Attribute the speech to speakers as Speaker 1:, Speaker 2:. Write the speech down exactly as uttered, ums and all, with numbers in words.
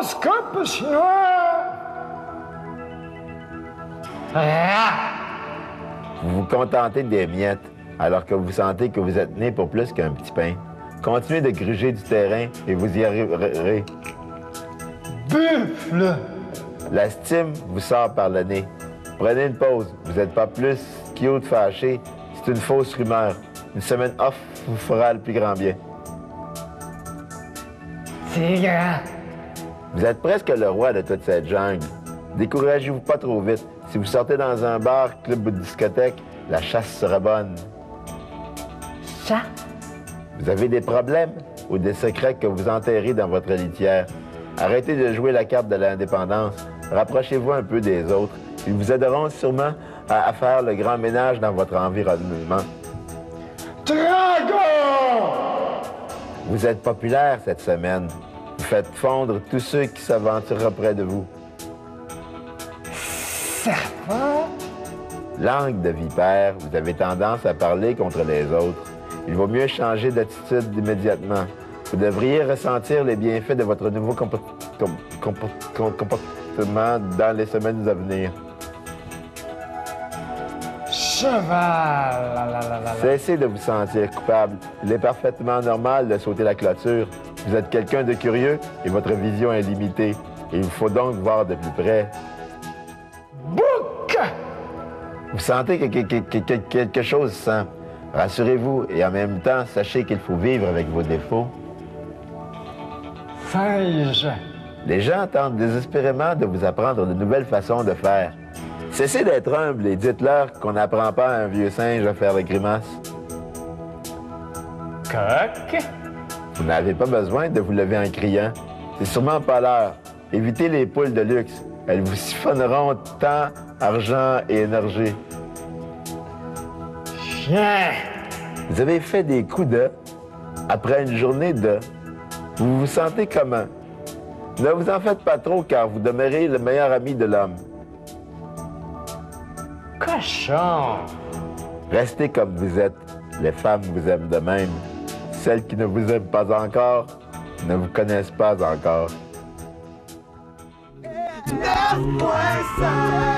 Speaker 1: Horoscope chinois! Ah!
Speaker 2: Vous vous contentez des miettes, alors que vous sentez que vous êtes né pour plus qu'un petit pain. Continuez de gruger du terrain et vous y arriverez.
Speaker 1: Buffle!
Speaker 2: La stime vous sort par le nez. Prenez une pause. Vous n'êtes pas plus cute fâché. C'est une fausse rumeur. Une semaine off vous fera le plus grand bien.
Speaker 1: Tigre!
Speaker 2: Vous êtes presque le roi de toute cette jungle. Découragez-vous pas trop vite. Si vous sortez dans un bar, club ou discothèque, la chasse sera bonne.
Speaker 1: Chat?
Speaker 2: Vous avez des problèmes ou des secrets que vous enterrez dans votre litière. Arrêtez de jouer la carte de l'indépendance. Rapprochez-vous un peu des autres. Ils vous aideront sûrement à, à faire le grand ménage dans votre environnement.
Speaker 1: Dragon!
Speaker 2: Vous êtes populaire cette semaine. Vous faites fondre tous ceux qui s'aventurent près de vous.
Speaker 1: Serpent?
Speaker 2: Langue de vipère, vous avez tendance à parler contre les autres. Il vaut mieux changer d'attitude immédiatement. Vous devriez ressentir les bienfaits de votre nouveau compor com compor com comportement dans les semaines à venir.
Speaker 1: Cheval! La, la, la, la.
Speaker 2: Cessez de vous sentir coupable. Il est parfaitement normal de sauter la clôture. Vous êtes quelqu'un de curieux et votre vision est limitée. Il vous faut donc voir de plus près.
Speaker 1: Bouc!
Speaker 2: Vous sentez que, que, que, que quelque chose sent. Rassurez-vous et en même temps, sachez qu'il faut vivre avec vos défauts.
Speaker 1: Singe!
Speaker 2: Les gens tentent désespérément de vous apprendre de nouvelles façons de faire. Cessez d'être humble et dites-leur qu'on n'apprend pas à un vieux singe à faire des grimaces.
Speaker 1: Coq!
Speaker 2: Vous n'avez pas besoin de vous lever en criant. C'est sûrement pas l'heure. Évitez les poules de luxe. Elles vous siphonneront temps, argent et énergie.
Speaker 1: Chien!
Speaker 2: Vous avez fait des coups de après une journée de. Vous vous sentez comment? Ne vous en faites pas trop car vous demeurez le meilleur ami de l'homme.
Speaker 1: Cochon!
Speaker 2: Restez comme vous êtes. Les femmes vous aiment de même. Celles qui ne vous aiment pas encore ne vous connaissent pas encore.
Speaker 3: neuf point cinq